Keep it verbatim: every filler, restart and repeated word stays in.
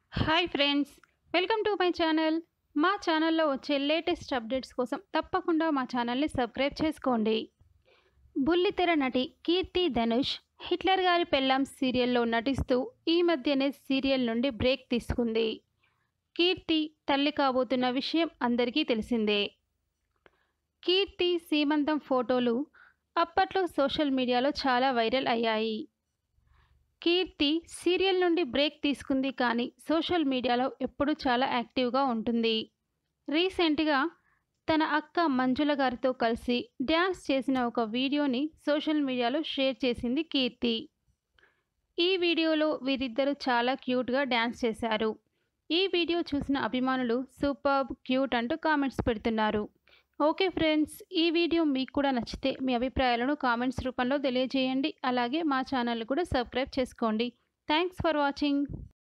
Hi friends, welcome to my channel. మా ఛానల్లో వచ్చే లేటెస్ట్ అప్డేట్స్ కోసం తప్పకుండా మా ఛానల్ని సబ్స్క్రైబ్ చేసుకోండి. బుల్లితెర నటి కీర్తి ధనుష్ హిట్లర్ గారి పెళ్ళాం సీరియల్లో నటిస్తూ ఈ మధ్యనే సీరియల్ నుండి బ్రేక్ తీసుకుంది. కీర్తి తల్లి కాబోతున్న విషయం అందరికీ తెలిసిందే. కీర్తి సీమంతం ఫోటోలు అప్పట్లో సోషల్ మీడియాలో చాలా వైరల్ అయ్యాయి. కీర్తి సీరియల్ నుండి బ్రేక్ తీసుకుంది, కానీ సోషల్ మీడియాలో ఎప్పుడూ చాలా యాక్టివ్గా ఉంటుంది. రీసెంట్గా తన అక్క మంజుల గారితో కలిసి డ్యాన్స్ చేసిన ఒక వీడియోని సోషల్ మీడియాలో షేర్ చేసింది కీర్తి. ఈ వీడియోలో వీరిద్దరూ చాలా క్యూట్గా డ్యాన్స్ చేశారు. ఈ వీడియో చూసిన అభిమానులు సూపర్బ్, క్యూట్ అంటూ కామెంట్స్ పెడుతున్నారు. ఓకే ఫ్రెండ్స్, ఈ వీడియో మీకు కూడా నచ్చితే మీ అభిప్రాయాలను కామెంట్స్ రూపంలో తెలియజేయండి. అలాగే మా ఛానల్ కూడా సబ్స్క్రైబ్ చేసుకోండి. Thanks for watching.